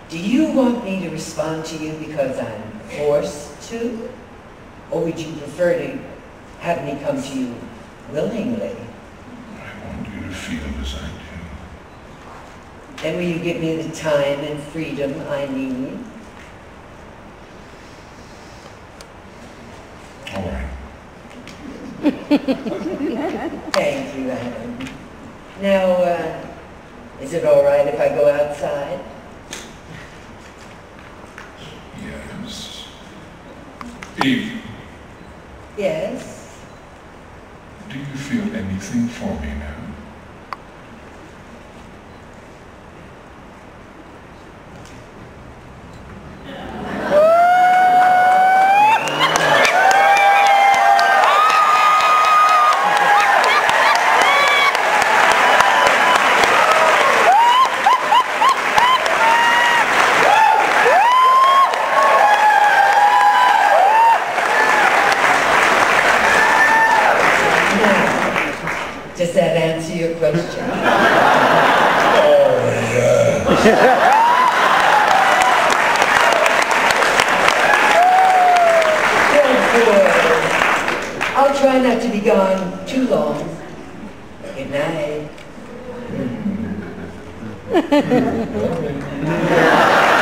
Do you want me to respond to you because I'm forced to? Or would you prefer to have me come to you willingly? I want you to feel as I do. And will you give me the time and freedom I need? All right. Thank you, Adam. Now, is it all right if I go outside? Yes. Eve, Yes. do you feel anything for me now? Does that answer your question? Oh, yeah. Good boy. I'll try not to be gone too long. Good night.